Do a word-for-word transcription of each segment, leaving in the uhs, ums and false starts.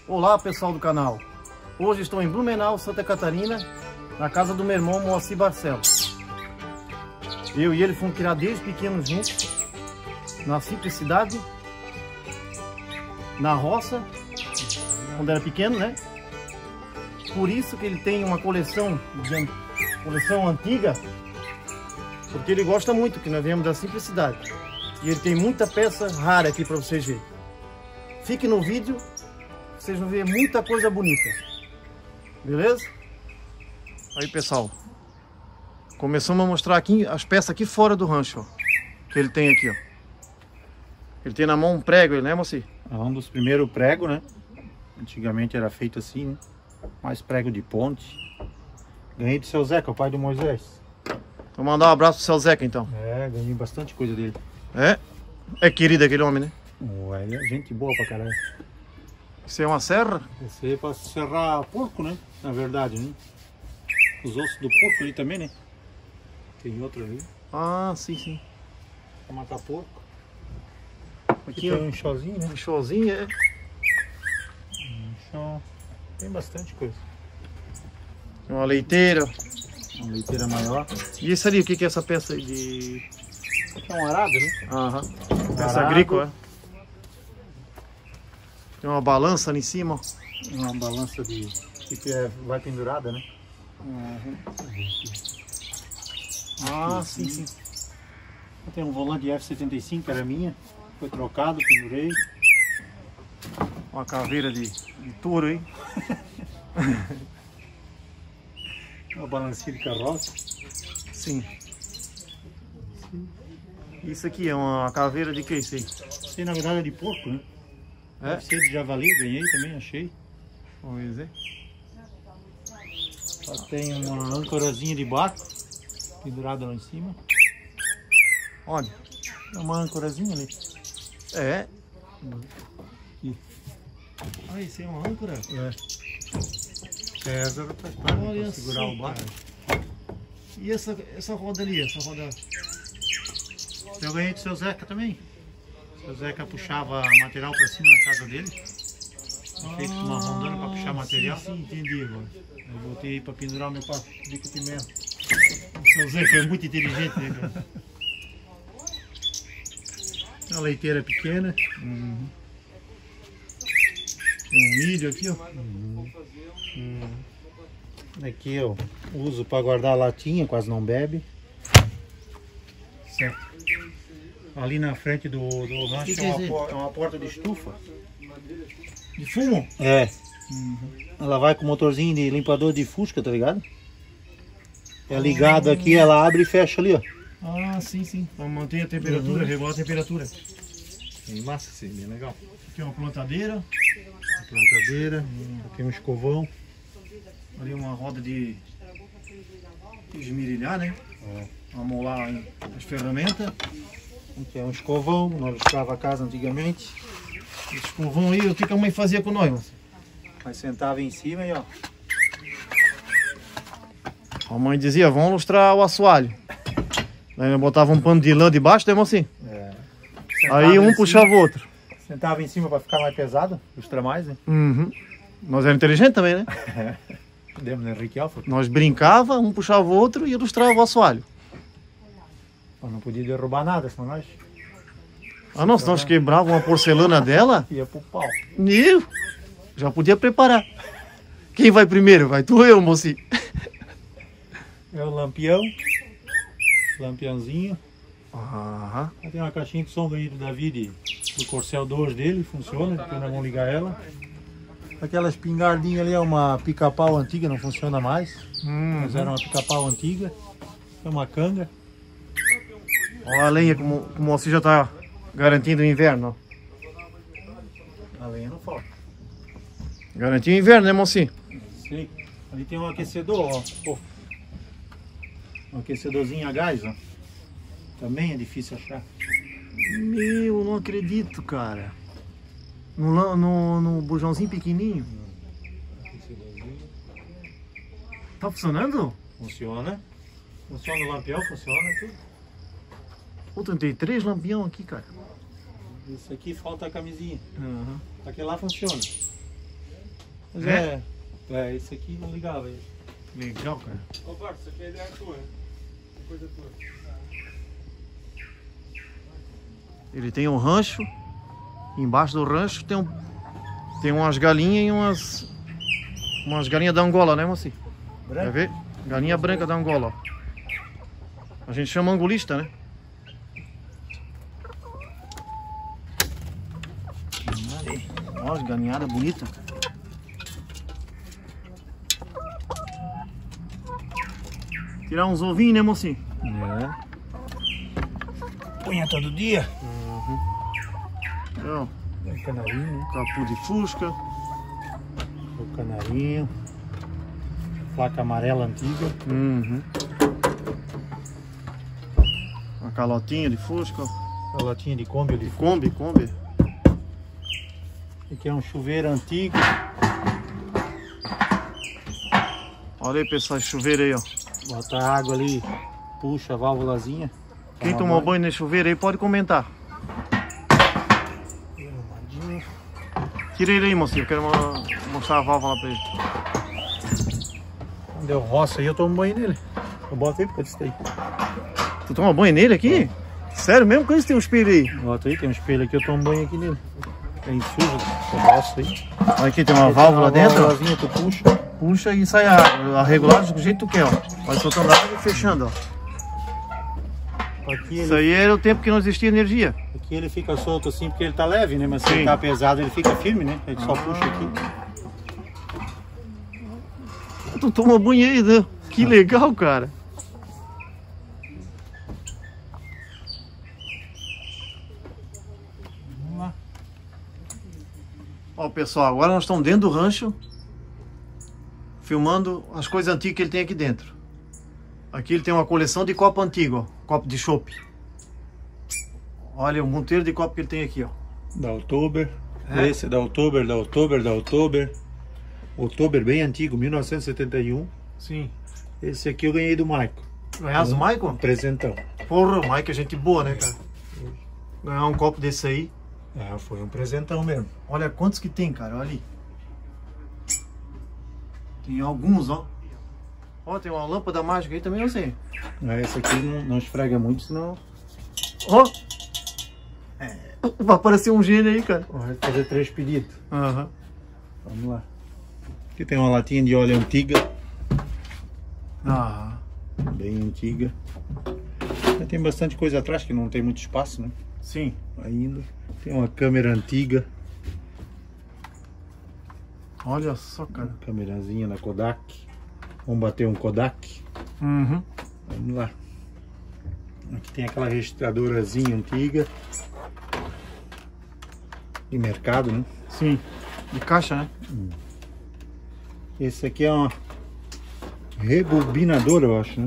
Olá pessoal do canal, hoje estou em Blumenau, Santa Catarina, na casa do meu irmão Moacir Barcelos. Eu e ele fomos criar desde pequenos juntos, na simplicidade, na roça, quando era pequeno, né? Por isso que ele tem uma coleção, de, coleção antiga, porque ele gosta muito, que nós viemos da simplicidade. E ele tem muita peça rara aqui para vocês verem. Fique no vídeo, vocês vão ver muita coisa bonita. Beleza? Aí pessoal, começamos a mostrar aqui as peças aqui fora do rancho, ó, que ele tem aqui, ó. Ele tem na mão um prego, né, Moacir? É um dos primeiros pregos, né? Antigamente era feito assim, né? Mais prego de ponte. Ganhei do seu Zeca, o pai do Moisés. Vou mandar um abraço pro seu Zeca então. É, ganhei bastante coisa dele. É? É querido aquele homem, né? Ué, ele é gente boa pra caralho. Isso é uma serra? Esse é pra serrar porco, né? Na verdade, né? Os ossos do porco ali também, né? Tem outro ali. Ah, sim, sim. Pra matar porco. Aqui tem ó, um chozinho, né? um showzinho, é. Um chó. Tem bastante coisa. Tem uma leiteira. Uma leiteira maior. E isso ali, o que que é essa peça aí de... Aqui é um arado, né? Aham. Peça Arado. agrícola. Tem uma balança ali em cima, ó. Uma balança de... que é... vai pendurada, né? Uhum. Ah, sim, sim. Tem um volante de F setenta e cinco, que era minha. Foi trocado, pendurei. Uma caveira de, de touro aí. Uma balancinha de carroça. Sim. Isso aqui é uma caveira de que isso aí? Isso aí na verdade é de porco, né? É? Deve ser de javali, ganhei também, achei. Vamos ver. Só tem uma âncorazinha de barco pendurada lá em cima. Olha. É uma âncorazinha ali. É. Aqui. Ah, isso é uma âncora? É. Pesa pra Olha segurar só, o barco. cara. E essa, essa roda ali, essa roda... Eu ganhei do seu Zeca também. O seu Zeca puxava material pra cima na casa dele. Feito uma rondana pra puxar material. Sim, sim, entendi agora. Eu botei aí pra pendurar o meu papo de cupimento. O seu Zé que é muito inteligente, né, cara? Uma leiteira pequena. Uhum. Tem um milho aqui, ó. Uhum. Uhum. Aqui eu uso para guardar a latinha, quase não bebe. Certo. Ali na frente do, do rancho Que que é, é uma, isso? por- é uma porta de estufa. De fumo? É. Uhum. Ela vai com motorzinho de limpador de fusca, tá ligado? É ligado aqui, ela abre e fecha ali, ó. Ah, sim, sim. Para manter a temperatura, Uhum. regular a temperatura. Bem massa, sim, bem legal. Aqui é uma plantadeira. Plantadeira, aqui um escovão. Ali uma roda de, de esmerilhar, né? É. Amolar aí as ferramentas. Aqui é um escovão, nós buscava a casa antigamente. Esse escovão aí, o que que a mãe fazia com nós? Moça? Aí sentava em cima e ó. A mãe dizia, vamos lustrar o assoalho. Aí botava um pano de lã debaixo, né, mocinho? É. Aí um em puxava o cima, outro. Sentava em cima para ficar mais pesado, ilustrar mais, né? Uhum. Nós era inteligente também, né? Demos no Henrique Alfa. Nós brincava, um puxava o outro e ilustrava o assoalho. Não podia derrubar nada, senão nós Ah não, se nós quebrava uma porcelana dela, ia pro pau. eu já podia preparar. Quem vai primeiro? Vai tu ou eu, mocinho? É o lampião. Lampiãozinho. Aham. Aí tem uma caixinha de som ganhei do David, do Corcel dois dele, funciona, depois nós vamos ligar ela. Aquela espingardinha ali é uma pica-pau antiga, não funciona mais. Hum. Mas era uma pica-pau antiga. É uma canga. Olha a lenha como, como você já está garantindo o inverno. A lenha não falta. Garantiu o inverno, né, mocinho? Sei. Ali tem um aquecedor, ó. Pô. Um aquecedorzinho a gás, ó. Também é difícil achar. Meu, não acredito, cara. No, lã- no, no bujãozinho pequenininho. Aquecedorzinho. Tá funcionando? Funciona. Funciona o lampião, funciona tudo. Pô, tem três lampião aqui, cara. Isso aqui falta a camisinha. Uhum. Aquele lá funciona. Mas é, é, é esse aqui não ligava ele. Legal, cara. Ô, Bart, isso aqui é ideia tua, né? É coisa tua. Ele tem um rancho. Embaixo do rancho tem um tem umas galinhas e umas umas galinhas da Angola, né, mocinho? Branca? Quer ver? Galinha branca da Angola, ó. A gente chama angolista, né? Olha as galinhadas bonitas. Tirar uns ovinhos, né, mocinho? É. Punha todo dia. Uhum. Então, É canarinho, né? capu de fusca. O canarinho. Placa amarela antiga. Uhum. Uma calotinha de fusca. A latinha de Kombi. De Kombi, Kombi. Aqui é um chuveiro antigo. Olha aí, pessoal, esse chuveiro aí, ó. Bota a água ali, puxa a válvulazinha. Quem tomou banho nesse chuveiro aí pode comentar. Tira ele aí, mocinho. Eu quero mostrar a válvula pra ele. Quando deu roça aí, eu tomo banho nele. Eu boto aí porque eu disse. Tu toma banho nele aqui? Sério mesmo? Quando tem um espelho aí? Bota aí, tem um espelho aqui, eu tomo banho aqui nele. Tem sujo, roça aí. Olha aqui, tem uma válvula uma dentro. válvulazinha, tu puxa. Puxa e sai a água. Regulado do jeito que tu quer, ó. Vai soltando a água e fechando, ó. Aqui Isso ele, aí era o tempo que não existia energia. aqui ele fica solto assim porque ele tá leve, né? Mas se Sim. ele tá pesado, ele fica firme, né? A gente só Ah. puxa aqui. Tu toma banho aí, né? Que legal, cara. Vamos lá. Ó, pessoal, agora nós estamos dentro do rancho, filmando as coisas antigas que ele tem aqui dentro. Aqui ele tem uma coleção de copo antigo, ó, copo de chopp. Olha o monteiro de copo que ele tem aqui, ó. Da Oktober. É? Esse é da Oktober, da Oktober, da Oktober. Oktober bem antigo, mil novecentos e setenta e um. Sim. Esse aqui eu ganhei do Maico. Ganhasse o Um Michael? presentão. Porra, o Michael é gente boa, né, cara? Ganhar um copo desse aí. É, foi um presentão mesmo. Olha quantos que tem, cara, olha ali. Tem alguns, ó. Ó, tem uma lâmpada mágica aí também, eu sei. É, esse aqui não, não esfrega muito, senão Ó. É. Vai aparecer um gênio aí, cara. vai fazer três pedidos. Aham. Vamos lá. Aqui tem uma latinha de óleo antiga, Ah, bem antiga. Mas tem bastante coisa atrás que não tem muito espaço, né? sim. Ainda. Tem uma câmera antiga, Olha só, cara. câmerazinha da Kodak. Vamos bater um Kodak. Uhum. Vamos lá. Aqui tem aquela registradorazinha antiga. De mercado, né? Sim. De caixa, né? Esse aqui é uma rebobinadora, eu acho, né?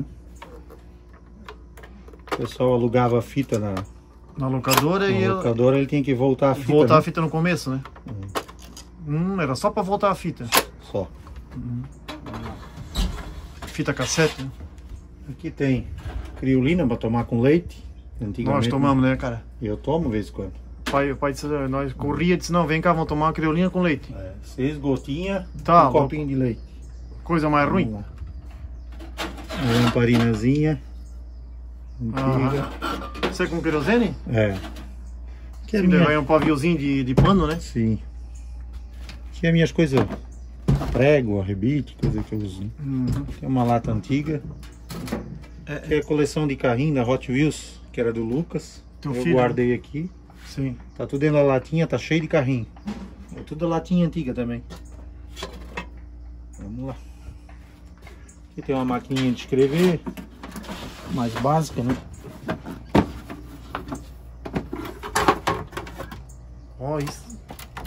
O pessoal alugava a fita na, Na locadora e na eu locadora, ele tinha que voltar a fita. voltar né? a fita no começo, né? Hum, era só pra voltar a fita. Só. Fita cassete, né? Aqui tem criolina para tomar com leite. Antigamente, Nós tomamos, né, cara? Eu tomo de vez em quando. O pai, o pai disse, nós corria e disse, não, vem cá, vamos tomar uma criolina com leite. É, seis gotinhas, Tá, um louco. copinho de leite. Coisa mais ruim. Vamos lá. Uma lamparinazinha antiga. Você é com querosene? É. Aqui é Sim, minha... vai um paviozinho de, de pano, né? Sim. Aqui é minhas coisas. Prego, arrebite, coisa que eu uso. né? Uhum. Tem uma lata antiga. Aqui é a coleção de carrinho da Hot Wheels, que era do Lucas. Teu eu filho, guardei aqui. Sim. Tá tudo dentro da latinha, tá cheio de carrinho. É tudo latinha antiga também. Vamos lá. Aqui tem uma maquininha de escrever. Mais básica, né? Ó, isso.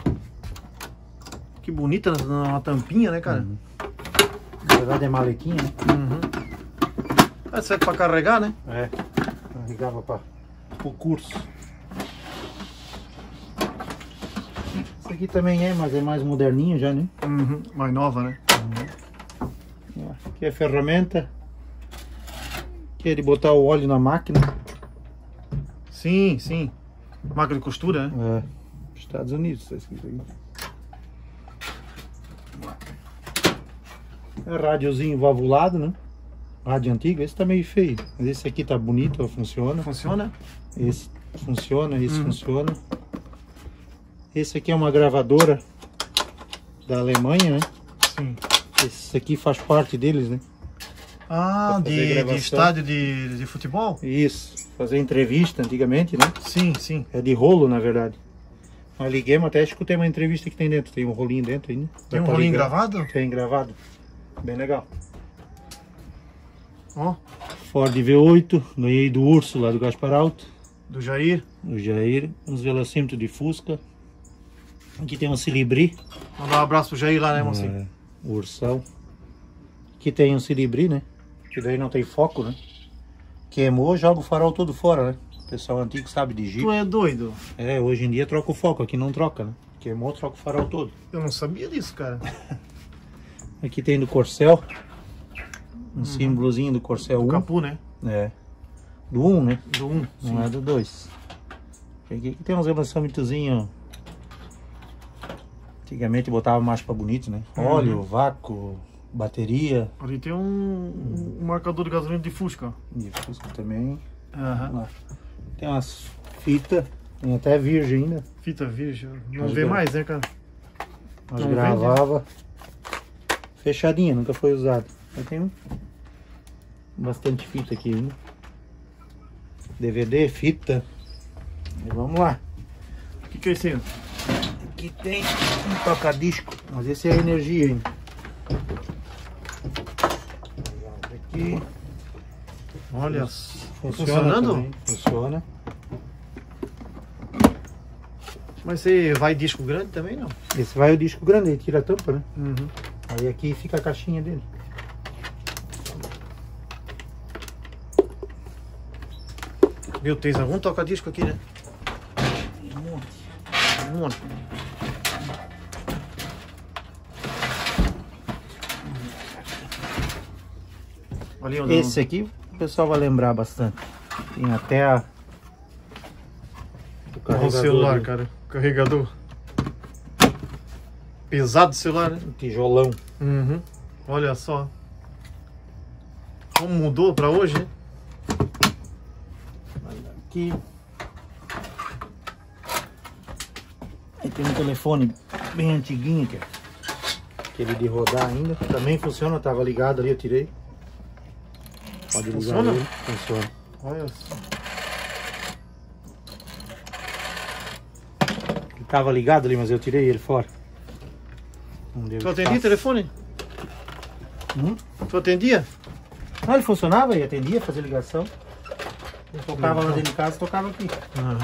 Que bonita na, na tampinha, né, cara? Uhum. Na verdade é maletinha, né? Uhum. É, serve pra carregar, né? É. Carregava para o curso. Esse aqui também é, mas é mais moderninho já, né? Uhum. Mais nova, né? Aqui é a ferramenta. Que é de botar o óleo na máquina. Sim, sim. Máquina de costura, né? É. Estados Unidos, tá escrito aqui. É rádiozinho valvulado, né? Rádio antigo. Esse tá meio feio, mas esse aqui tá bonito, funciona. Funciona? Esse funciona, esse Uhum. funciona. Esse aqui é uma gravadora da Alemanha, né? Sim. Esse aqui faz parte deles, né? Ah, Pra fazer de, de gravação. estádio de, de futebol? Isso, fazer entrevista antigamente, né? Sim, sim. É de rolo, na verdade. Mas liguei, mas até escutei uma entrevista que tem dentro. Tem um rolinho dentro ainda. Tem um Dá pra rolinho ligar. gravado? Tem gravado. Bem legal. Ó, Ford V oito, ganhei do Urso lá do Gaspar Alto. do Jair. O Jair, uns velocímetros de Fusca. Aqui tem um Cilibri. Mandar um abraço pro Jair lá, né, mocinho? É, o Ursão. Aqui tem um Cilibri, né? Que daí não tem foco, né? Queimou, joga o farol todo fora, né? O pessoal antigo sabe de Jeep. Tu é doido? É, hoje em dia troca o foco, aqui não troca, né? Queimou, troca o farol todo. Eu não sabia disso, cara. Aqui tem do Corcel. Um símbolozinho do Corcel O um. capu, né? É. Do um, né? Do um. Não é do dois. Aqui tem uns lançamentozinhos. Antigamente botava mais pra bonito, né? Uhum. Óleo, vácuo, bateria. Ali tem um, um marcador de gasolina de Fusca. E Fusca também. Aham. Lá. Tem umas fitas. Tem até virgem ainda. Fita virgem. Não Mas vê gra- mais, né, cara? Mas Não gravava. Fechadinha, nunca foi usado. Aí tem um. Bastante fita aqui ainda. D V D, fita. E vamos lá. O que, que é isso aí? Aqui tem um toca-disco, mas esse é a energia ainda. Aqui. Olha, Funciona funcionando? também, Funciona. Mas você vai disco grande também, não? Esse vai o disco grande, aí tira a tampa, né? Uhum. Aí aqui fica a caixinha dele. Meu, tem algum toca-disco aqui, né? Um monte. Um monte. Ali onde Esse aqui o pessoal vai lembrar bastante. Tem até a... o o carregador celular, do- cara. Carregador. Pesado o celular, né? o tijolão. Uhum. Olha só. Como mudou pra hoje, né? Aqui. Aí tem um telefone bem antiguinho, que é aquele de rodar ainda. Também funciona, tava ligado ali, eu tirei. Pode ligar Funciona? ele. Funciona. Olha só. Ele tava ligado ali, mas eu tirei ele fora. Não deu Tu atendia espaço. o telefone? Hum? Tu atendia? Ah, ele funcionava e atendia, fazia ligação. Eu tocava lá dentro de casa, tocava aqui. Uhum.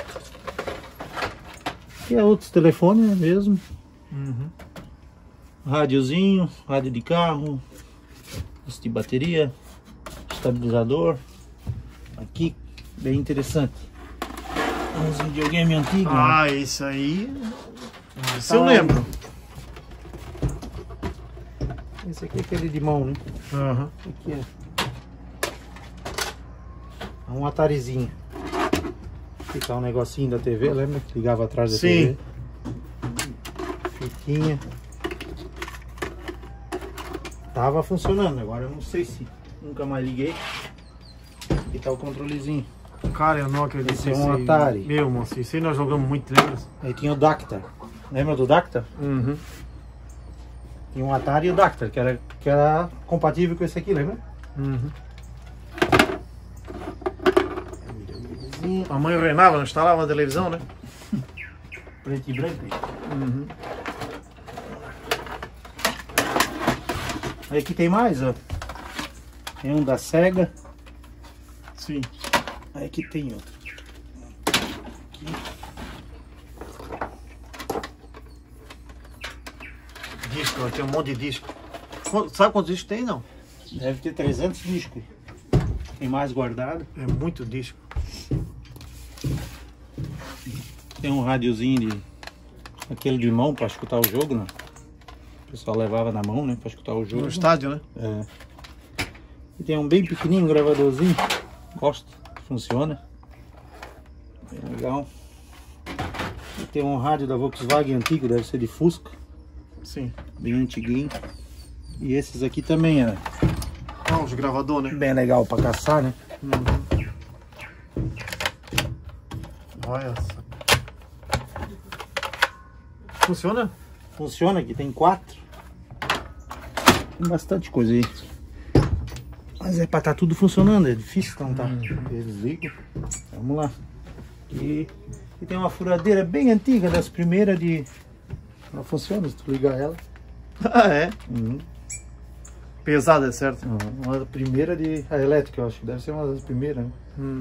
E é outros telefones mesmo. Uhum. Rádiozinho, rádio de carro, esse de bateria, estabilizador. Aqui, bem interessante. Uns videogame antigos. né? Ah, isso aí. Isso eu Ah. lembro. Esse aqui é aquele de mão, né? Uhum. Esse aqui é, é um Atarizinho. Aqui tá um negocinho da T V, lembra que ligava atrás da Sim. T V? Fitinha. Tava funcionando, agora eu não sei se nunca mais liguei. Aqui tá o controlezinho. Cara, eu não acredito. Esse é um nisso aí. Atari. Meu, moço, isso aí nós jogamos muito, lembra? Aí tinha o Dactar. Lembra do Dactar? Uhum. Tinha um Atari e o Dactar, que era, que era compatível com esse aqui, lembra? Uhum. A mãe renava, não instalava a televisão, né? Preto e branco. Uhum. Aí aqui tem mais, ó. Tem um da Sega. Sim. Aí aqui tem outro. Aqui. Disco, ó, tem um monte de disco. Qu- Sabe quantos discos tem, não? Deve ter trezentos discos. Tem mais guardado. É muito disco. Tem um rádiozinho de... aquele de mão para escutar o jogo, né? O pessoal levava na mão, né? Para escutar o jogo. No estádio, né? É. E tem um bem pequenininho, um gravadorzinho. Gosto. Funciona. Bem legal. E tem um rádio da Volkswagen antigo, deve ser de Fusca. Sim. Bem antiguinho. E esses aqui também é Ah, os gravador, né? bem legal para caçar, né? Uhum. Olha só. Funciona? Funciona aqui, tem quatro. Tem bastante coisa aí. Mas é para estar tá tudo funcionando, é difícil então tá. Uhum. Eles ligam. Vamos lá. E, e tem uma furadeira bem antiga, das primeiras de... Ela funciona se tu ligar ela. Ah, é? Uhum. Pesada, é certo? Uma das primeiras de... A elétrica, eu acho que deve ser uma das primeiras, né? Uhum.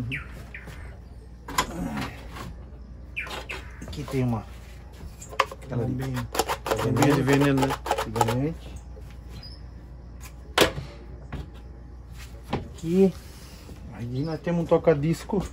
Aqui tem uma... Aquela de... Bombinha. Bombinha de veneno, né? Antigamente. Aqui. Aí nós temos um toca-disco.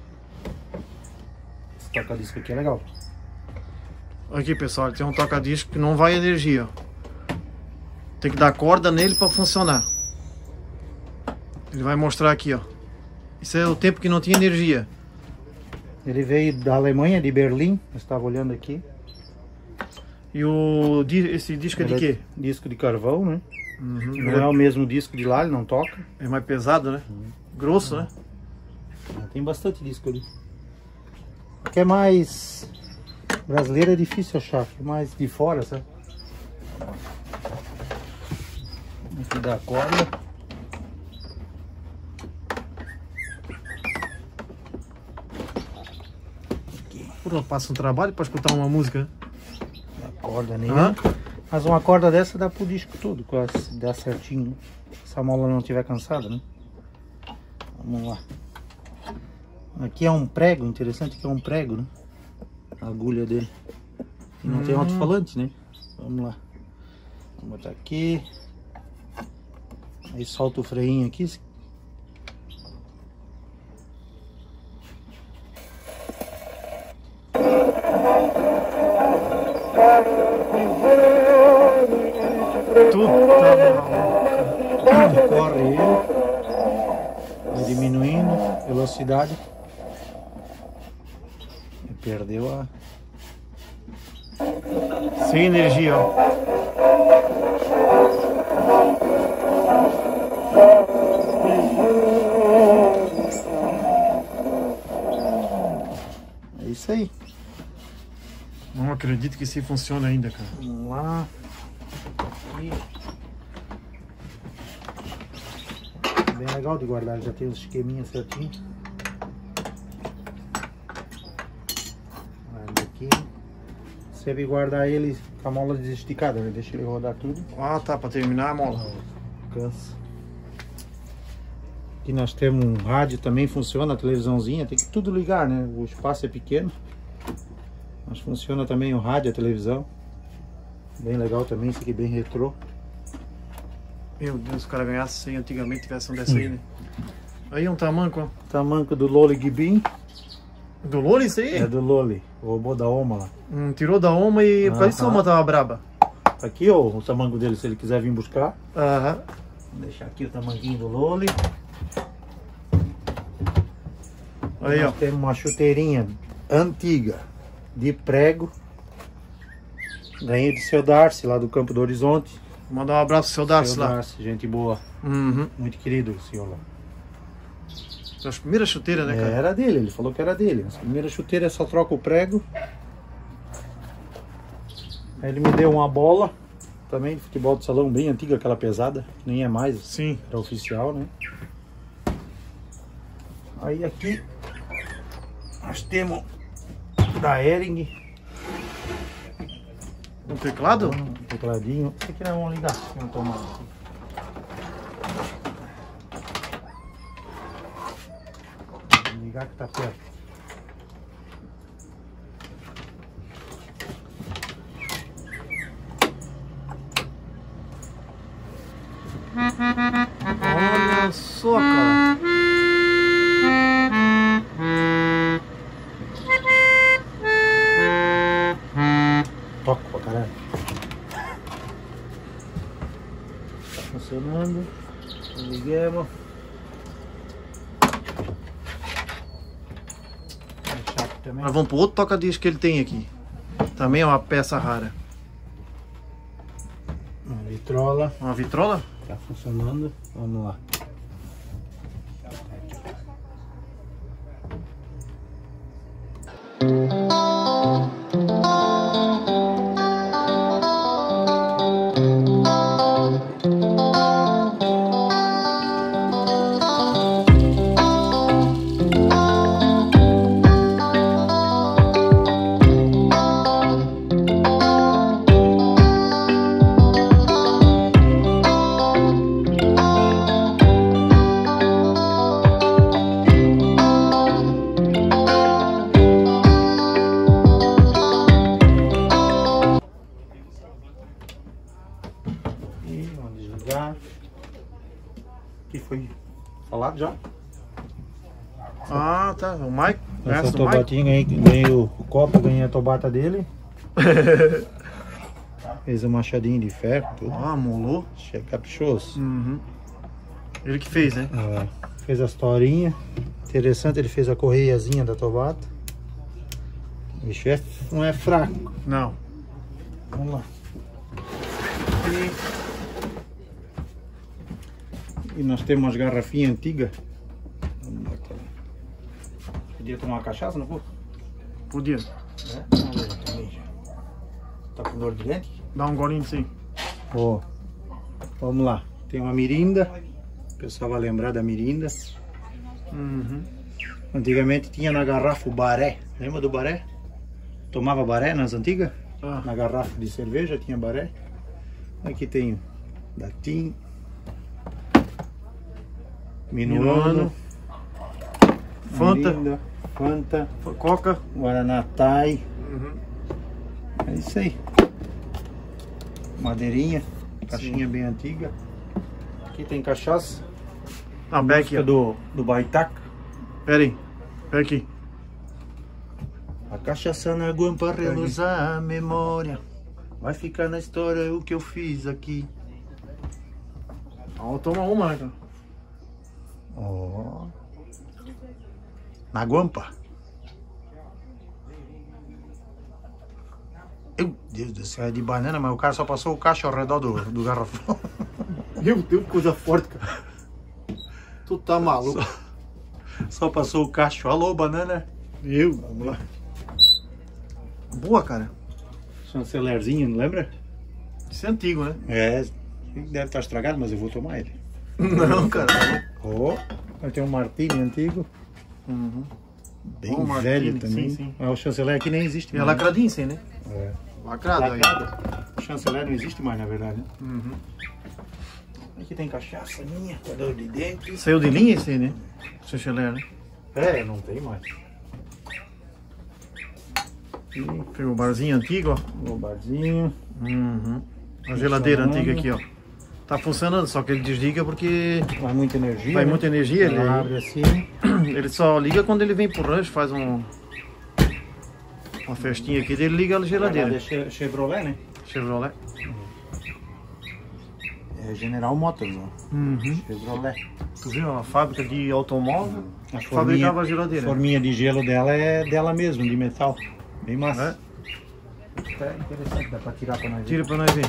Esse toca-disco aqui é legal. Aqui, pessoal, tem um toca-disco que não vai energia, ó. Tem que dar corda nele para funcionar. Ele vai mostrar aqui, ó. Isso é o tempo que não tinha energia. Ele veio da Alemanha, de Berlim. Eu estava olhando aqui. E o di- esse disco é de Ele quê? Disco de carvão, né? Uhum. Não é o mesmo disco de lá, ele não toca. É mais pesado, né? Grosso, né? Tem bastante disco ali. O que é mais brasileiro é difícil achar, que é mais de fora, sabe? Aqui dá a corda. Pô, passa um trabalho para escutar uma música, né? Dá a corda nele. Hã? Mas uma corda dessa dá pro disco todo, quase dá certinho. Se a mola não estiver cansada, né? Vamos lá. Aqui é um prego, interessante que é um prego, né? A agulha dele. E não Hum. tem alto-falante, né? Vamos lá. Vamos botar aqui. Aí solta o freinho aqui. Tudo tá Aqui corre ele. Vai diminuindo a velocidade. E perdeu a... sem energia, ó. É isso aí. Não acredito que isso funciona ainda, cara. Vamos lá. Aqui. Bem legal de guardar, já tem os esqueminhas certinhos. Guarda aqui. Você deve guardar ele com a mola desesticada, né? Deixa ele rodar tudo. Ah, tá, para terminar a mola. Cansa. Aqui nós temos um rádio também, funciona a televisãozinha, tem que tudo ligar, né? O espaço é pequeno. Mas funciona também o rádio, a televisão. Bem legal também, isso aqui bem retrô. Meu Deus, se o cara ganhasse cem antigamente, tivesse um dessa aí, né? Aí um tamanco, ó. Tamanco do Loli Gibin. Do Loli isso aí? É do Loli, o robô da Oma lá. Hum, tirou da Oma e por isso a Aham. Oma tava braba. Aqui ó, o tamanco dele, se ele quiser vir buscar. Aham. Vou deixar aqui o tamanquinho do Loli. Aí, Nós ó. temos uma chuteirinha antiga de prego. Ganhei do seu Darcy lá do Campo do Horizonte. Vou mandar um abraço pro seu Darcy Seu lá. Darcy, gente boa. Uhum. Muito querido o senhor lá. Das primeiras chuteiras, né, É, cara? era dele, ele falou que era dele. As primeiras chuteiras só troca o prego. Aí ele me deu uma bola também de futebol de salão, bem antiga, aquela pesada. Nem é mais, Sim. era oficial, né? Aí aqui nós temos da Hering. Um teclado? Um tecladinho. Esse aqui nós vamos ligar. Tem uma tomada aqui. Vamos ligar que tá perto. Olha só, cara. Toco pra caralho. Tá funcionando. Liguemos. É chato também. Nós vamos pro outro toca-disco que ele tem aqui. Também é uma peça rara. Uma vitrola. Uma vitrola? Tá funcionando. Vamos lá. Que foi falado já? Ah, tá. O Mike. Essa tobatinha, ganhei, ganhei o, o copo, ganhei a tobata dele. Fez um machadinho de ferro, tudo. Ah, molou. Achei caprichoso. Uhum. Ele que fez, né? Ah, fez as torinhas. Interessante, ele fez a correiazinha da tobata. O bicho é, não é fraco. Não. Vamos lá. E, e nós temos umas garrafinhas antigas. Vamos botar. Podia tomar uma cachaça, não vou? Podia. É? Tá com dor de dente? Dá um golinho sim. Ó, vamos lá. Tem uma mirinda. O pessoal vai lembrar da mirinda. Uhum. Antigamente tinha na garrafa o baré. Lembra do baré? Tomava baré nas antigas? Ah. Na garrafa de cerveja tinha baré. Aqui tem da Tim, Minuano, Fanta, Mirinda, Fanta, Coca, Guaraná Thai. uhum. É isso aí. Madeirinha, caixinha bem antiga. Aqui tem cachaça. Ah, pega aqui, ó. do, do Baitaca. Pera aí, pega aqui. A cachaça na guampa reluzar a memória. Vai ficar na história o que eu fiz aqui. Ó, toma uma, né, cara? Ó. Na guampa. Meu Deus do céu, é de banana, mas o cara só passou o cacho ao redor do, do garrafão. Meu Deus, que coisa forte, cara. Tu tá maluco. Só, só passou o cacho. Alô, banana. Eu. Vamos lá. Boa, cara. Chancelerzinho, não lembra? Isso é antigo, né? É, deve estar estragado, mas eu vou tomar ele. Não, cara. Ó, oh, tem um Martini antigo. Uhum. Bem Bom, velho Martini, também. sim, sim. Mas o chanceler aqui nem existe E é mais. lacradinho, sim, né? É. Lacrado aí. O chanceler não existe mais, na verdade. Né? Uhum. Aqui tem cachaça minha, com dor de dente. Saiu de linha esse aí, né? Chanceler, né? É, não tem mais. E pegou o barzinho antigo, ó. O barzinho. Uhum. A geladeira antiga aqui, ó. Tá funcionando, só que ele desliga porque Vai muita energia. vai né? muita energia. Ele, Ela abre assim. ele só liga quando ele vem pro rancho, faz um uma festinha aqui, ele liga a geladeira. É che Chevrolet, né? Chevrolet. É General Motors, ó. Uhum. Chevrolet. Tu viu a fábrica de automóvel? A forminha, Fabricava a geladeira. a forminha de gelo dela é dela mesmo, de metal. Bem massa. É? É interessante, dá pra tirar pra nós ver. Tira pra nós ver.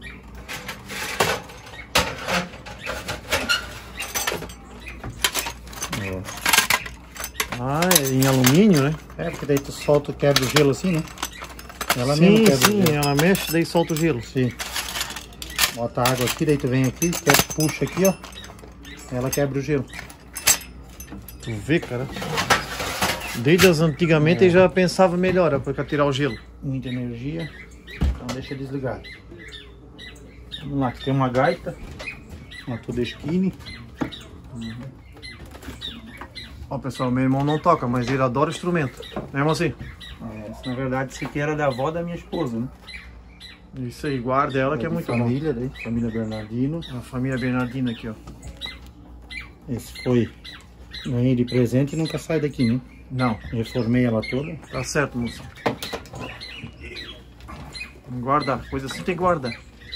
É. Ah, é em alumínio, né? É, porque daí tu solta, quebra o gelo assim, né? Ela sim, mesmo quebra sim, o gelo. ela mexe, daí solta o gelo. Sim. Bota a água aqui, daí tu vem aqui, quebra, puxa aqui, ó. Ela quebra o gelo. Tu vê, cara. Desde as antigamente É. ele já pensava melhor para tirar o gelo. Muita energia, então deixa desligado. Vamos lá, aqui tem uma gaita, uma Todeskine. Ó, pessoal, meu irmão não toca, mas ele adora instrumento. Mesmo assim. É, essa, na verdade, isso aqui era da avó da minha esposa, né? Isso aí, guarda ela que é de muito família, daí, família Bernardino. bom. A família Bernardina aqui, ó. Esse foi, ganhei de presente e nunca sai daqui, né? Não, Reformei ela toda. tá certo, moço. Guardar, coisa assim tem que guardar.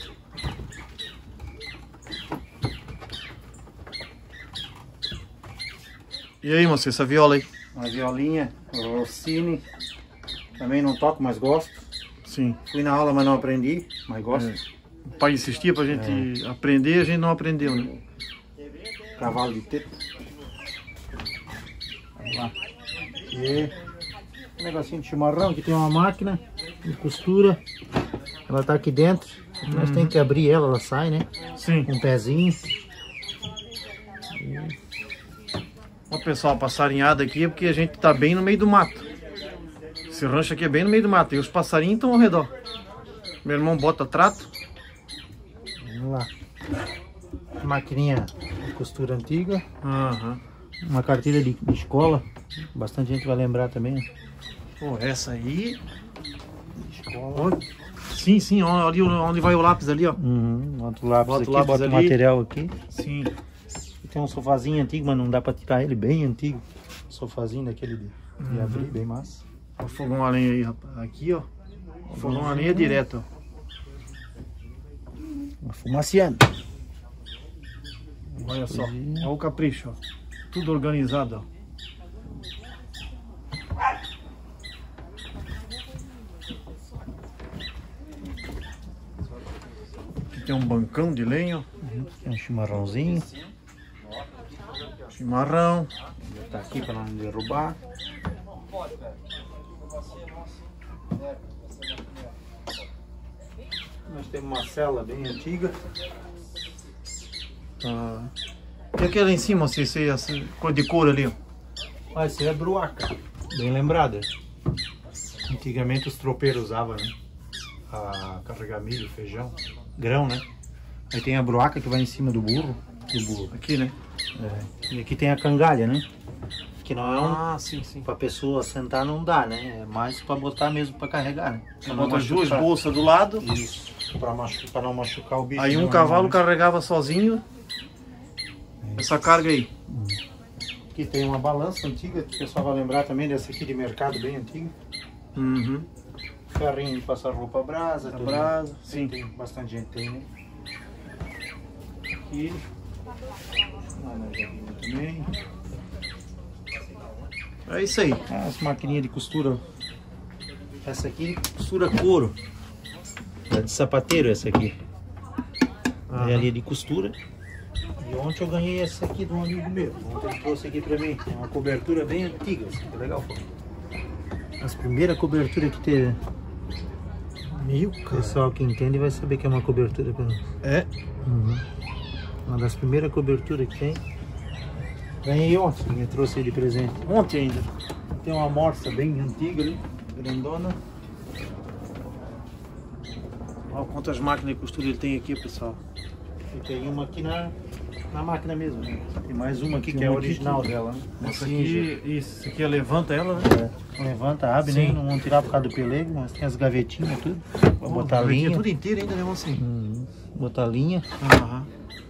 E aí, moço, essa viola aí? Uma violinha, Rossini. Também não toco, mas gosto. Sim. Fui na aula, mas não aprendi, mas gosto. É. o pai insistia pra gente é. aprender, a gente não aprendeu, né? Cavalo de teta. Vamos lá. E um negocinho de chimarrão, que tem uma máquina de costura. Ela tá aqui dentro. Uhum. Nós temos que abrir ela, ela sai, né? Sim. Com um pezinho. Ó, pessoal, passarinhada aqui é porque a gente tá bem no meio do mato. Esse rancho aqui é bem no meio do mato. E os passarinhos estão ao redor. Meu irmão bota trato. Vamos lá. Maquininha de costura antiga. Uhum. Uma carteira de, de escola. Bastante gente vai lembrar também. Pô, essa aí... Escola. Sim, sim, ali onde vai o lápis ali, ó. Uhum. Bota o lápis bota aqui, o lápis bota ali. o material aqui. Sim. E tem um sofazinho antigo, mas não dá pra tirar ele, bem antigo. Sofazinho daquele de, de uhum. abrir, bem massa. O fogão a lenha aí, rapaz. Aqui, ó. O fogão a lenha direto, ó. Uma fumaciando. Olha só, olha o capricho, ó. Tudo organizado, ó. Aqui tem um bancão de lenha, ó. Uhum. Tem um chimarrãozinho. Chimarrão. Tá aqui para não derrubar. Nós temos uma cela bem antiga. Ah. E aquela em cima, se esse, esse cor de couro ali, ó. Ah, esse é bruaca. Bem lembrada. Antigamente os tropeiros usavam, né? A carregar milho, feijão, grão, né? Aí tem a bruaca que vai em cima do burro. Do burro. Aqui, né? É. E aqui tem a cangalha, né? Que não é um... Ah, sim, sim. Pra pessoa sentar não dá, né? É mais pra botar mesmo pra carregar, né? Você bota as duas bolsas do lado. Isso. Pra, machu... pra não machucar o bicho. Aí um cavalo carregava sozinho é. essa carga aí. Hum. Aqui tem uma balança antiga, que o pessoal vai lembrar também dessa aqui de mercado bem antiga. Uhum. Carrinho de passar roupa brasa. A brasa, sim. Tem, bastante gente tem, né? Aqui. Também. É isso aí. As maquininhas de costura. Essa aqui costura couro. É de sapateiro essa aqui. Uhum. É ali de costura. E ontem eu ganhei essa aqui de um amigo meu. Ontem ele trouxe aqui pra mim. É uma cobertura bem antiga. Assim, tá legal, pô. As primeiras coberturas que teve. Meu, cara. O pessoal que entende vai saber que é uma cobertura. Pra... É. Uhum. Uma das primeiras coberturas que tem. Ganhei ontem, me trouxe de presente. Ontem ainda. Tem uma morsa bem antiga ali, grandona. Olha quantas máquinas de costura ele tem aqui, pessoal. E tem uma aqui na, na máquina mesmo, né? Tem mais uma aqui tem que é a original que... dela, né? Essa aqui, isso, essa aqui levanta ela, né? É. Levanta, abre, né? Não vão tirar por causa do pelego, mas tem as gavetinhas tudo. Pra oh, botar linha. Tudo inteiro ainda, né, assim? Uhum. Botar linha. Aham.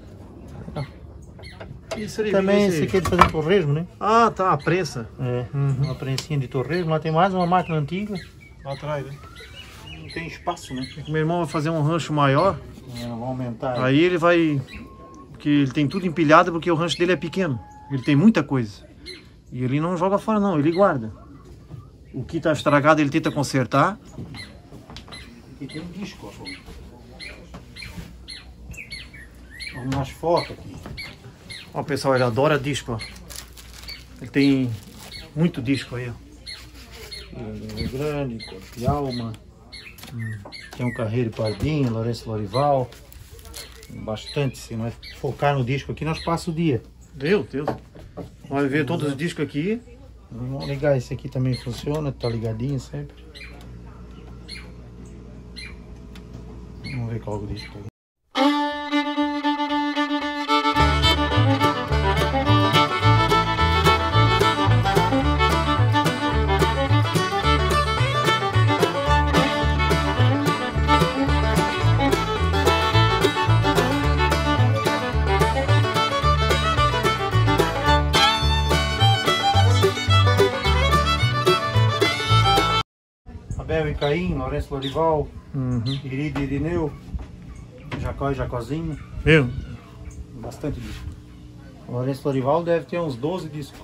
Isso ali, também esse aqui é de fazer torresmo, né? Ah, tá, a prensa. É, uhum. Uma prensinha de torresmo. Lá tem mais uma máquina antiga. Lá atrás, né? Não tem espaço, né? É que meu irmão vai fazer um rancho maior. É, vai aumentar. Aí ele vai... Porque ele tem tudo empilhado porque o rancho dele é pequeno. Ele tem muita coisa. E ele não joga fora não, ele guarda. O que tá estragado ele tenta consertar. Aqui tem um disco, ó. Algumas fotos aqui. Ó, pessoal, ele adora disco, ó. Ele tem muito disco aí, ó. Rio Grande, Corpo de Alma. Hum. Tem um Carreiro e Pardinho, Lourenço Lorival. Bastante, se nós focar no disco aqui, nós passamos o dia. Meu Deus. Vai ver todos os discos aqui. Vamos ligar, esse aqui também funciona, tá ligadinho sempre. Vamos ver qual é o disco aí. Abel e Caim, Lourenço Lorival, uhum. Iride e Irineu, Jacó e Jacozinho. Meu? Bastante disco. O Lourenço Lorival deve ter uns doze discos.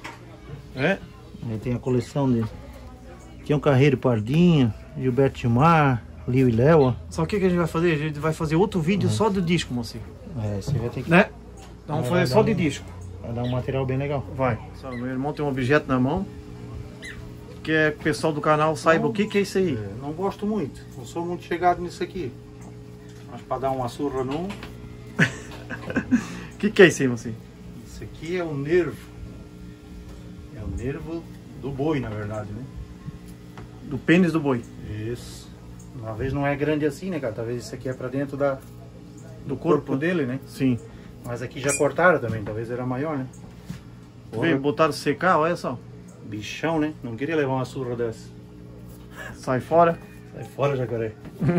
É? Aí tem a coleção dele. Tem um Carreiro e Pardinho, Gilberto Gilmar, Liu e Léo, ó. Só que o que a gente vai fazer? A gente vai fazer outro vídeo Uhum. só do disco, mocinho. É, você vai ter que... Né? Então vamos Vai fazer dar só de um- disco. Vai dar um material bem legal. Vai. Só, meu irmão tem um objeto na mão. Quer que o pessoal do canal saiba Não. o que, que é isso aí. É, não gosto muito. Não sou muito chegado nisso aqui. Mas para dar uma surra num... O que, que é isso aí, mocinho? Isso aqui é o nervo. É o nervo do boi, na verdade, né? Do pênis do boi. Isso. Uma vez não é grande assim, né, cara? Talvez isso aqui é para dentro da, Do do corpo corpo. dele, né? Sim. Mas aqui já cortaram também, talvez era maior, né? Veio, botaram secar, olha só. Bichão, né? Não queria levar uma surra dessa. Sai fora. Sai fora, jacaré.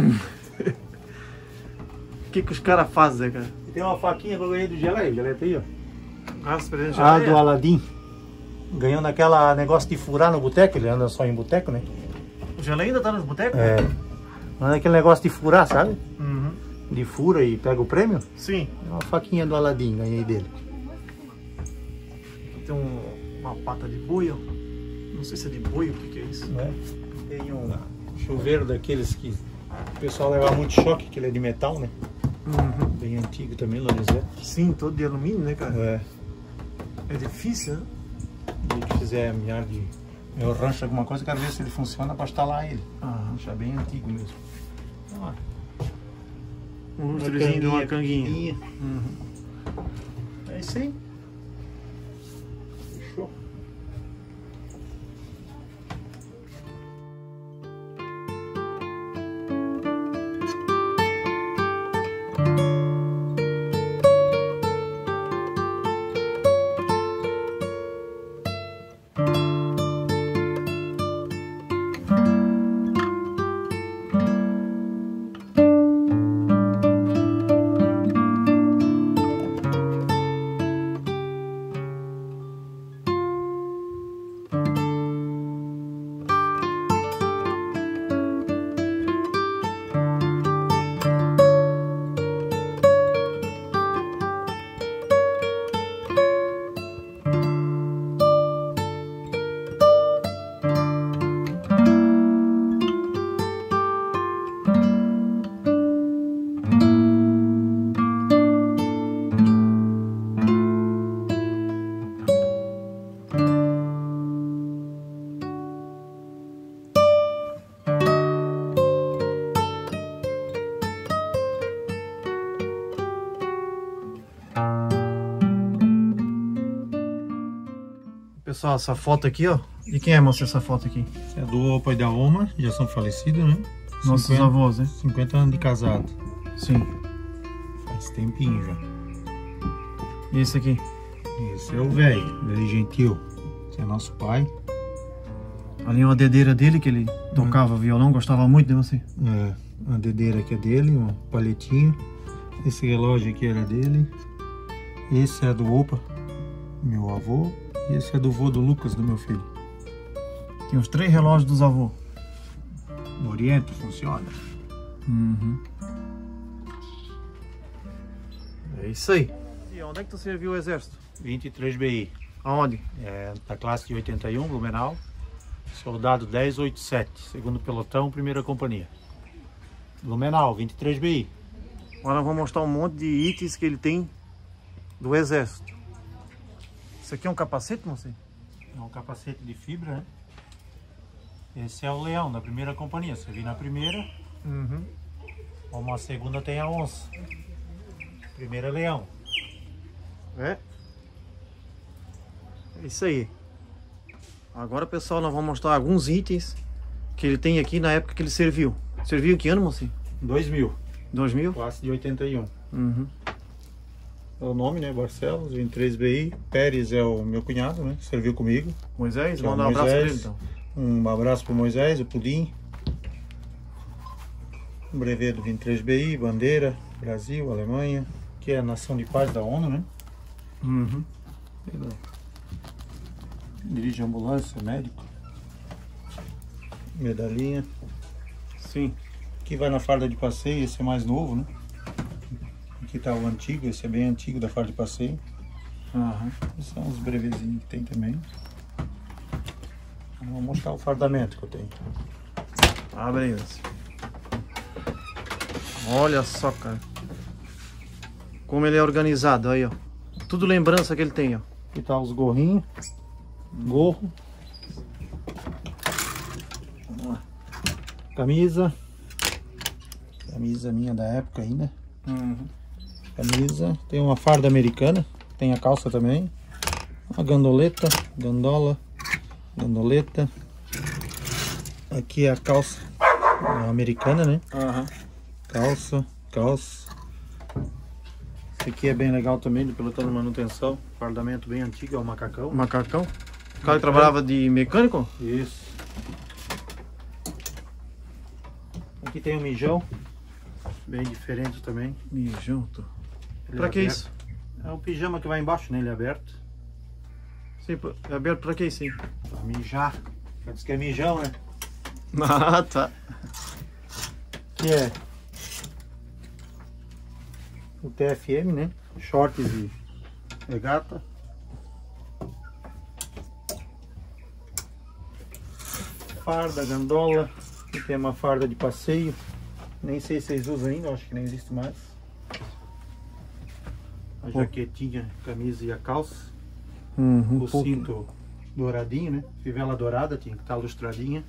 O que, que os caras fazem, Zé, cara? E tem uma faquinha que eu ganhei do Geleia. O Geleia tá aí, ó. Ah, os presentes Ah, já do Aladim. Ganhou naquela negócio de furar no boteco. Ele anda só em boteco, né? O gelé ainda tá nos botecos? É. Anda aquele negócio de furar, sabe? Uhum. De fura e pega o prêmio. Sim. É uma faquinha do Aladim, ganhei dele. Tem um, uma pata de boi, ó. Não sei se é de boi, o que, que é isso? Né? Tem um chuveiro daqueles que o pessoal leva muito choque, que ele é de metal, né? Uhum. Bem antigo também, Lorenzo. Sim, todo de alumínio, né, cara? É. É difícil, né? Se ele fizer a minha de meu rancho, alguma coisa, eu quero ver se ele funciona para instalar ele. Ah, Rancho é bem antigo mesmo. Ó, um lustrezinho de uma canguinha. pequenininha. Uhum. É isso aí. Fechou. Pessoal, essa foto aqui, ó. De quem é, moça, essa foto aqui? É do pai da Oma, já são falecidos, né? Nossos cinquenta avós, né? cinquenta anos de casado. Sim. Faz tempinho já. E esse aqui? Esse é o velho, velho gentil. Esse é nosso pai. Ali é uma dedeira dele que ele tocava violão, gostava muito de você. É, a dedeira que é dele, uma palhetinha. Esse relógio aqui era dele. Esse é do Opa, meu avô. E esse é do vô do Lucas, do meu filho. Tem os três relógios dos avós. No Oriente funciona. Uhum. É isso aí. E onde é que tu serviu o exército? vinte e três B I. Aonde? É, da classe de oitenta e um, Blumenau. Soldado dez oitenta e sete, segundo pelotão, primeira companhia. Blumenau, vinte e três B I. Agora nós vamos mostrar um monte de itens que ele tem do exército. Isso aqui é um capacete, não sei? É um capacete de fibra, né? Esse é o leão da primeira companhia. Você viu na primeira, Uhum. como a segunda tem a onça. Primeira é leão. É. É isso aí. Agora, pessoal, nós vamos mostrar alguns itens que ele tem aqui na época que ele serviu. Serviu em que ano, mocinho? dois mil, dois mil? classe de oitenta e um. Uhum. É o nome, né? Barcelos, vinte e três B I. Pérez é o meu cunhado, né? Serviu comigo. Moisés, Tchau, manda um abraço pra ele, Moisés. então. Um abraço pro Moisés, o Pudim. Um brevet do vinte e três B I, bandeira, Brasil, Alemanha, que é a nação de paz da ONU, né? Uhum. Dirige ambulância, médico. Medalhinha. Sim. Aqui vai na farda de passeio, esse é mais novo, né? Aqui tá o antigo, esse é bem antigo da farda de passeio. Uhum. Esses são os brevezinhos que tem também. Vou mostrar o fardamento que eu tenho. Abre aí, moço. Olha só, cara. Como ele é organizado, aí, ó. Tudo lembrança que ele tem, ó. Aqui tá os gorrinhos. Gorro. Vamos lá. Camisa. Camisa minha da época ainda. Uhum. Camisa. Tem uma farda americana. Tem a calça também. Uma gandoleta. Gandola. Gandoleta. Aqui é a calça americana, né? Uhum. Calça. Calça. Esse aqui é bem legal também, do pelotão de manutenção. Fardamento bem antigo, é o macacão. Macacão. O cara trabalhava de mecânico? Isso. Aqui tem um mijão. Bem diferente também. Mijão. Tô... Ele Pra é que aberto. isso? É o pijama que vai embaixo, né? Ele é aberto. Sim, é aberto pra que sim? Pra mijar. Diz que é mijão, né? Ah, tá. Que é o T F M, né? Shorts e regata. Farda, gandola. Aqui tem uma farda de passeio. Nem sei se vocês usam ainda, acho que nem existe mais. A jaquetinha, camisa e a calça. Uhum, O cinto douradinho, né? Fivela dourada, tinha que estar lustradinha.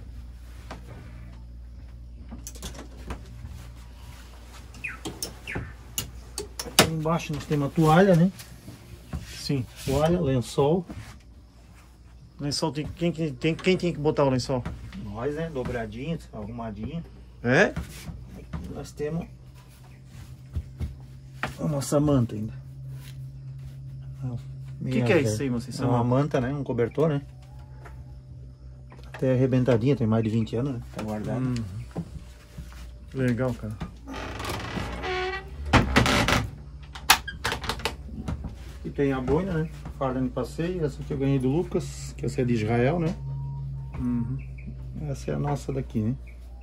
Aqui embaixo nós temos uma toalha, né? Sim. Toalha, lençol. Lençol tem quem, quem, tem, quem tem que botar o lençol? Nós, né? Dobradinha, arrumadinha. É? Aqui nós temos a nossa manta ainda. O que, que é isso aí, vocês? É uma manta, né? Um cobertor, né? Até arrebentadinha, tem mais de vinte anos, né? Tá guardado. Hum. Legal, cara. E tem a boina, né? Farda de passeio. Essa aqui eu ganhei do Lucas, que essa é de Israel, né? Uhum. Essa é a nossa daqui, né?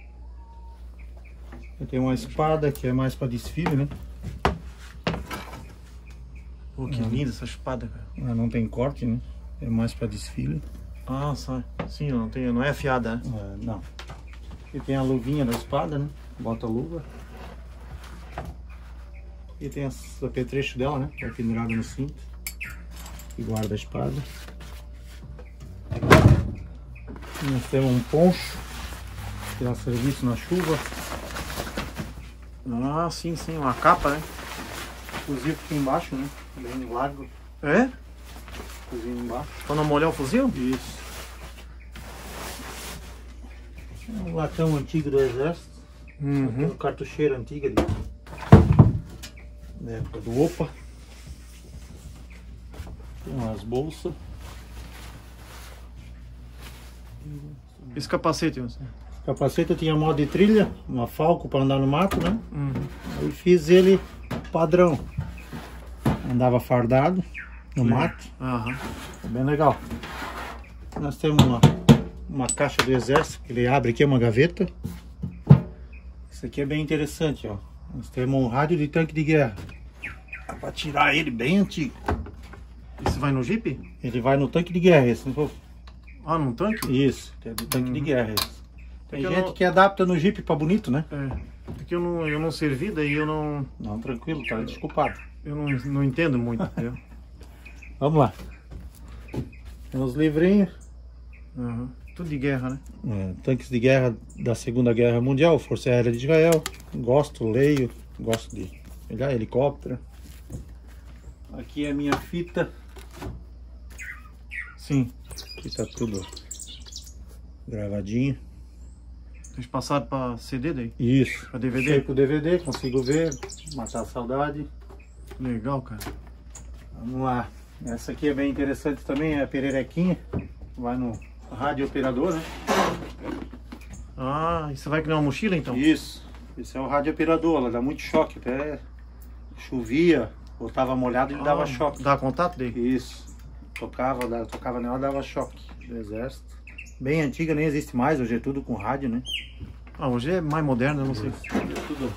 Eu tenho uma espada que é mais para desfile, né? Pô, que Uhum. linda essa espada, cara. Ela não tem corte, né? É mais para desfile. Ah, só. Sim, não, tem, não é afiada, né? É, não. E tem a luvinha da espada, né? Bota a luva. E tem o apetrecho dela, né? Que é pendurado no cinto. E guarda a espada. E nós temos um poncho. Que dá serviço na chuva. Ah, sim, sim, uma capa, né? Fuzil aqui embaixo, né? Bem largo. É? Fuzil embaixo. Pra não molhar o fuzil? Isso. Um latão antigo do exército. Uhum. Um cartucheiro antigo ali. Da época do Opa. Tem umas bolsas. Esse capacete, você. Capacete eu tinha modo de trilha, uma Falco para andar no mato, né? Uhum. Aí fiz ele padrão. Andava fardado no Sim. mato. Aham. É bem legal. Nós temos uma, uma caixa do exército, que ele abre aqui, é uma gaveta. Isso aqui é bem interessante, ó. Nós temos um rádio de tanque de guerra. Para tirar ele bem antigo. Esse vai no Jeep? Ele vai no tanque de guerra, esse. Não vou... Ah, num tanque? Isso, é do tanque Uhum. de guerra esse. Tem É que eu gente não- que adapta no Jeep para bonito, né? É. Porque eu não, eu não servi, daí eu não, Não, tranquilo, tá desculpado. eu não, não entendo muito, entendeu? Vamos lá. Tem uns livrinhos. Uhum. Tudo de guerra, né? É, tanques de guerra da Segunda Guerra Mundial, Força Aérea de Israel. Gosto, leio, gosto de olhar helicóptero. Aqui é a minha fita. Sim. Aqui tá tudo gravadinho. Eles passaram pra C D daí? Isso. Pra D V D? Puxei pro D V D, consigo ver, matar a saudade. Legal, cara. Vamos lá. Essa aqui é bem interessante também, é a pererequinha. Vai no rádio operador, né? Ah, e você vai criar uma mochila então? Isso. Esse é o rádio operador, ela dá muito choque. Até chovia, ou tava molhado, ele dava Ah, choque. Dá contato daí? Isso. Tocava, dava- tocava nela, dava choque do exército. Bem antiga, nem existe mais, hoje é tudo com rádio, né? Ah, hoje é mais moderno, eu não sei. É tudo.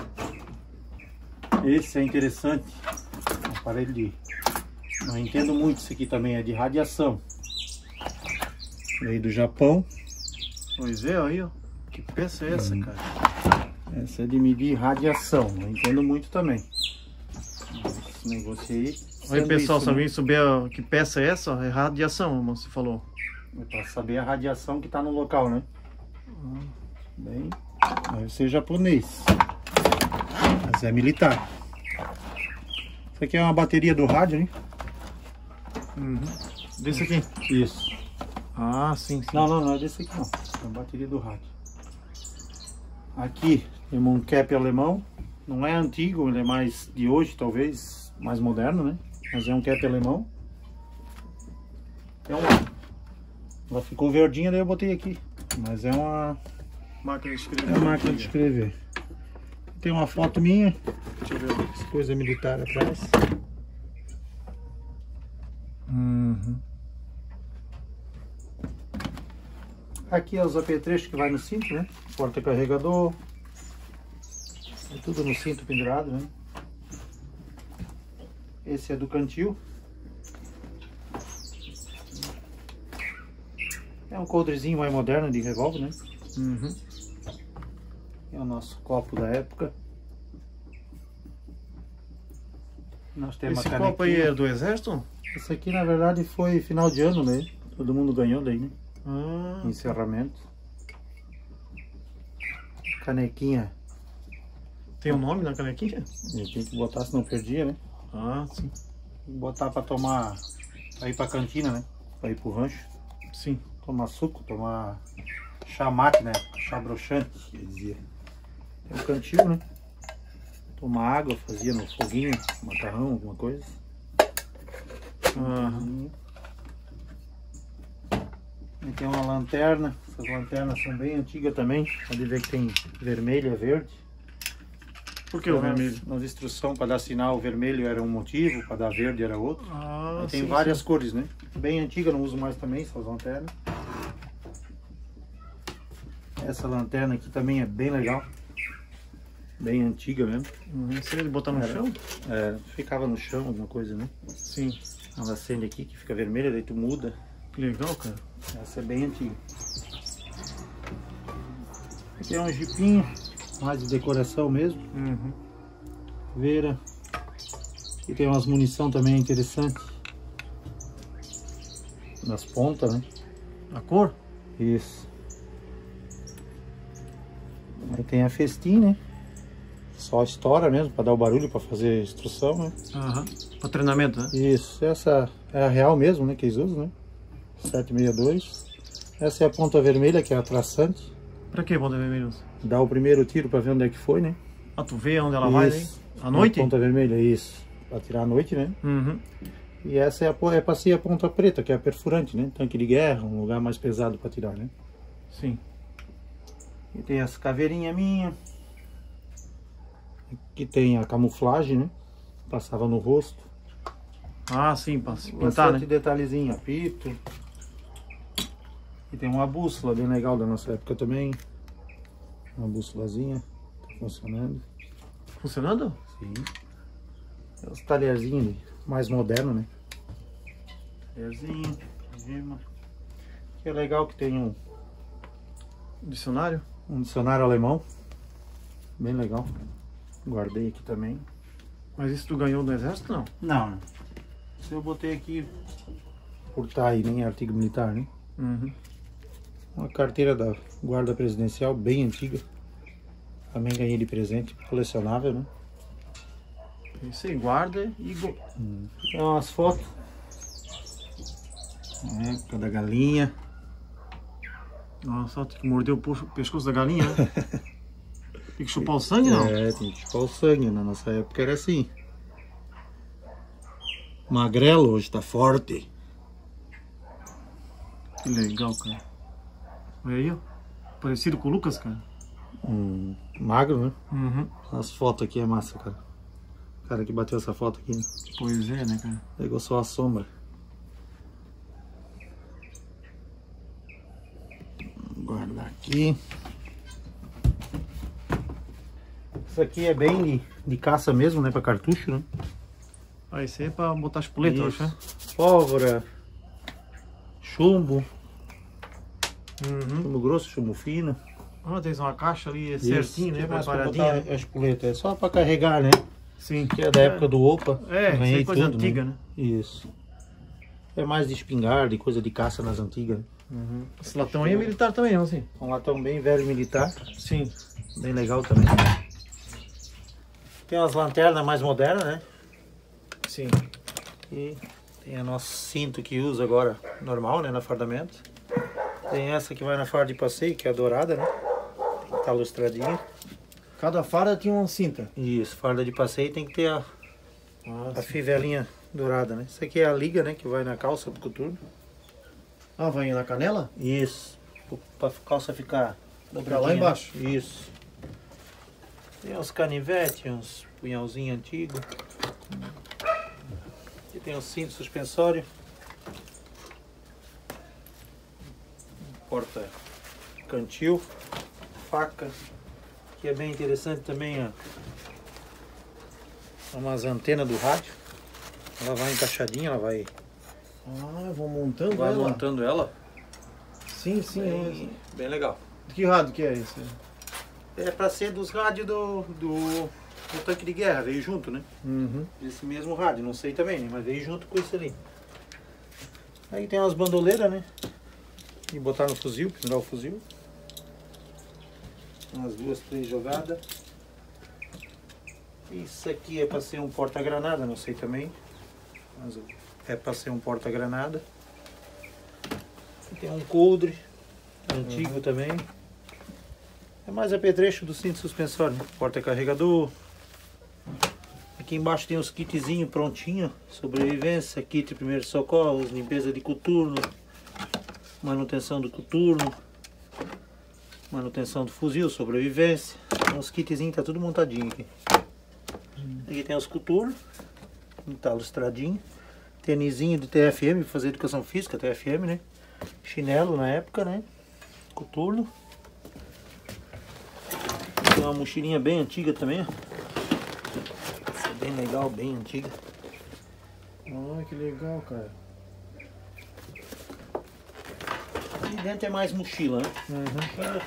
Esse é interessante. Um aparelho de... Não entendo muito isso aqui também, é de radiação. Veio do Japão. Pois é, aí ó. Que peça é essa, cara? Essa é de medir radiação, não entendo muito também. Esse negócio aí... Aí pessoal, isso, se alguém né? souber que peça é essa, ó, é radiação, como você falou. É pra saber a radiação que tá no local, né? Hum. Bem, deve ser japonês. Mas é militar. Isso aqui é uma bateria do rádio, hein? Uhum. Desse aqui? Isso. Ah, sim, sim. Não, não, não é desse aqui não. É uma bateria do rádio. Aqui temos um cap alemão. Não é antigo, ele é mais de hoje, talvez, mais moderno, né? Mas é um cap alemão. É uma... Ela ficou verdinha, daí eu botei aqui. Mas é uma... Máquina de escrever. É uma máquina de escrever. Tem uma foto minha. Deixa eu ver. As coisas militares atrás. Uhum. Aqui é os apetrechos que vai no cinto, né? Porta-carregador. É tudo no cinto pendurado, né? Esse é do cantil. É um coldrezinho mais moderno de revólver, né? Uhum. É o nosso copo da época. Nós temos Esse a copo aí canequinha. é do exército? Esse aqui na verdade foi final de ano, né? Todo mundo ganhou daí, né? Ah, Encerramento. Canequinha. tem um nome na canequinha? Eu tinha que botar, se não perdia, né? Ah, sim. Botar pra tomar, pra ir pra cantina, né? Pra ir pro rancho. Sim. Tomar suco, tomar chá mate, né? Chá broxante, quer dizer. Tem um cantil, né? Tomar água, fazia no foguinho, macarrão, alguma coisa. Aham. Aqui tem uma lanterna. Essas lanternas são bem antigas também. Pode ver que tem vermelho e verde. Por que o Nas- vermelho? Nas instruções, para dar sinal, o vermelho era um motivo, para dar verde era outro. Ah, Aí tem sim, várias sim. cores, né? Bem antiga, não uso mais também, essas lanternas. Essa lanterna aqui também é bem legal. Bem antiga mesmo. Uhum. Seria de botar no Era. chão? É, ficava no chão, alguma coisa, né? Sim. Ela acende aqui, que fica vermelha, daí tu muda. Que legal, cara. Essa é bem antiga. Aqui é um jipinho, mais de decoração mesmo. Uhum. Veira. Aqui tem umas munição também interessantes. Nas pontas, né? A cor? Isso. Aí tem a festim, né? Só estoura mesmo, para dar o barulho, para fazer instrução, né? Aham. Pra treinamento, né? Isso, essa é a real mesmo, né? Que eles usam, né? sete sessenta e dois. Essa é a ponta vermelha, que é a traçante. Pra que ponta vermelha? Dá o primeiro tiro para ver onde é que foi, né? Ah, tu vê onde ela vai, né? Isso. À noite? A ponta vermelha, isso. Para tirar à noite, né? Uhum. E essa é, a, po- é pra ser a ponta preta, que é a perfurante, né? Tanque de guerra, um lugar mais pesado para tirar, né? Sim. E tem as caveirinhas minhas. Aqui tem a camuflagem, né? Passava no rosto. Ah, sim, pra se pintar, Bastante né? detalhezinho, apito. E tem uma bússola bem legal da nossa época também. Uma bússolazinha, tá funcionando. Funcionando? Sim. É os talherzinhos mais modernos, né? Talherzinho, gema. Que é legal que tem um, Dicionário? um dicionário alemão. Bem legal. Guardei aqui também. Mas isso tu ganhou do exército, não? Não, não. Isso eu botei aqui por estar aí, nem artigo militar, né? Uhum. Uma carteira da guarda presidencial, bem antiga. Também ganhei de presente, colecionável, né? Isso aí, guarda e... Go... Hum. Tem umas fotos. Na época da galinha. Nossa, tem que morder o puxo- pescoço da galinha, né? Tem que chupar o sangue, não? É, tem que chupar o sangue. Na nossa época era assim. Magrelo, hoje tá forte. Que legal, cara. Olha aí, ó. Parecido com o Lucas, cara. Hum, magro, né? Uhum. As fotos aqui é massa, cara. O cara que bateu essa foto aqui, né? Pois é, né, cara? Pegou só a sombra. Vou guardar aqui. Isso aqui é bem de, de caça mesmo, né? Pra cartucho, né? Ah, esse aí é pra botar as puletas, eu acho, né? Pólvora, chumbo, Uhum. chumbo grosso, chumbo fino. Ah, tem uma caixa ali Isso, certinho, né? que é mais pra Preparadinha. botar a espoleta. É só pra carregar, né? Sim. Que é da época do Opa. É, ganhei isso é coisa tudo, antiga, né? né? Isso. É mais de espingarda e coisa de caça nas antigas. Uhum. Esse latão aí é militar também, não, assim? Um latão bem velho militar. Sim. Bem legal também. Tem umas lanternas mais modernas, né? Sim. E tem o nosso cinto que usa agora, normal, né? Na fardamento. Tem essa que vai na farda de passeio, que é a dourada, né? Tem que tá lustradinha. Cada farda tinha uma cinta. Isso, farda de passeio tem que ter a, Ah, a fivelinha dourada, né? Isso aqui é a liga, né? Que vai na calça do coturno. ah, vai na canela? Isso. Pra calça ficar Ficar lá embaixo. Né? Isso. Tem uns canivetes, uns punhalzinhos antigos. Aqui tem um cinto suspensório. Porta cantil. Faca. Que é bem interessante também, ó. Umas antenas do rádio. Ela vai encaixadinha, ela vai, Ah, eu vou montando vai ela. montando ela. Sim, sim. Bem, bem legal. eu- Que rádio que é esse? É pra ser dos rádios do, do, do tanque de guerra, veio junto, né? Uhum. Esse mesmo rádio, não sei também, né? Mas veio junto com isso ali. Aí tem umas bandoleiras, né? E botar no fuzil, pendurar o fuzil. Umas duas, três jogadas. Isso aqui é pra ser um porta-granada, não sei também. Mas é pra ser um porta-granada. E tem um coldre antigo uhum. também. É mais apetrecho do cinto suspensório, né? Porta-carregador. Aqui embaixo tem os kitzinhos prontinhos. Sobrevivência, kit primeiros socorros, limpeza de coturno, manutenção do coturno, manutenção do fuzil, sobrevivência. Tem os kitzinhos, tá tudo montadinho aqui. Aqui tem os coturnos, um tá lustradinho. Tênisinho de T F M, pra fazer educação física, T F M, né? Chinelo na época, né? Coturno. Tem uma mochilinha bem antiga também, ó. Essa é bem legal, bem antiga. Ah, que legal, cara. E dentro é mais mochila, né? Uhum.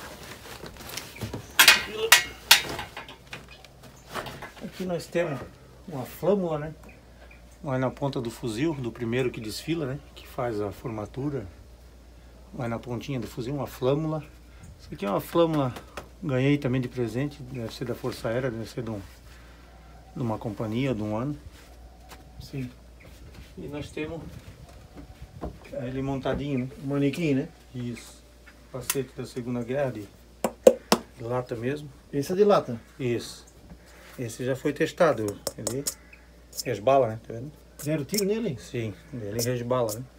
Aqui nós temos uma flâmula, né? Vai na ponta do fuzil, do primeiro que desfila, né? Que faz a formatura. Vai na pontinha do fuzil, uma flâmula. Isso aqui é uma flâmula, ganhei também de presente, deve ser da Força Aérea, deve ser de, um, de uma companhia, de um ano. Sim. E nós temos ele montadinho, né? Manequim, né? Isso. Capacete da Segunda Guerra, de, de lata mesmo. Esse é de lata. Isso. Esse já foi testado, quer ver? Resbala, né? Tá vendo? Zero tiro nele? Sim, ele resbala, né?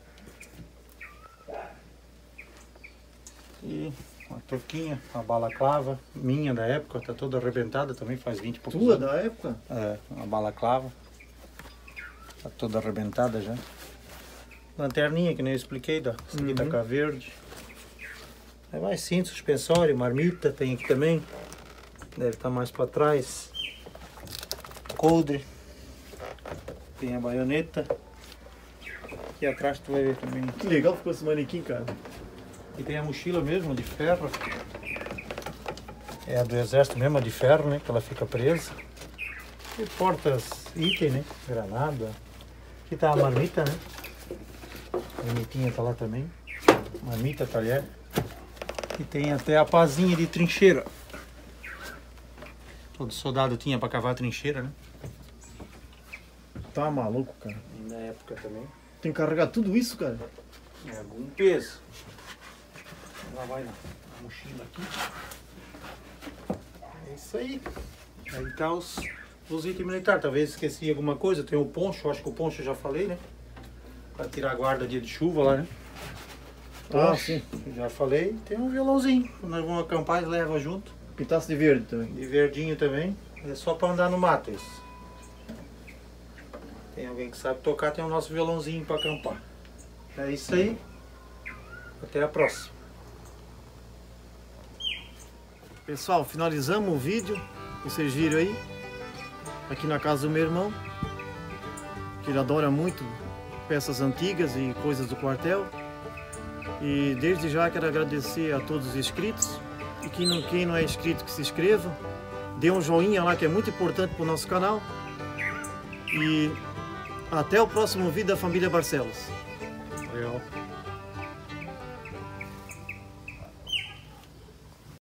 E uma toquinha, uma balaclava, minha da época, tá toda arrebentada também, faz vinte e poucos Tua anos. da época? É, uma balaclava. Tá toda arrebentada já. Lanterninha, que nem eu expliquei, da, essa aqui Uhum. da Cá Verde. Aí mais cinto, suspensório, marmita tem aqui também. Deve estar mais para trás. Coldre. Tem a baioneta. Aqui atrás tu vai ver também. Que legal ficou esse manequim, cara. E tem a mochila mesmo, de ferro. É a do exército mesmo, a de ferro, né? Que ela fica presa. E portas, item, né? Granada. Aqui tá a marmita, né? A marmitinha tá lá também. Marmita, talher. E tem até a pazinha de trincheira. Todo soldado tinha para cavar a trincheira, né? Tá maluco, cara. E na época também. Tem que carregar tudo isso, cara. É algum peso. Lá vai na mochila aqui. É isso aí. Aí tá os, os itens militares. Talvez esqueci alguma coisa. Tem o poncho, acho que o poncho eu já falei, né? Para tirar a guarda dia de chuva lá, né? Ah, Poncho, sim. já falei. Tem um violãozinho. Quando nós vamos acampar, eles levam junto. Pintaço de verde também. De verdinho também. É só para andar no mato isso. Tem alguém que sabe tocar, tem o nosso violãozinho para acampar. É isso aí. Até a próxima. Pessoal, finalizamos o vídeo. Vocês viram aí. Aqui na casa do meu irmão. Que ele adora muito peças antigas e coisas do quartel. E desde já quero agradecer a todos os inscritos. quem não, quem não é inscrito que se inscreva, dê um joinha lá que é muito importante para o nosso canal. E até o próximo vídeo da família Barcelos. Legal.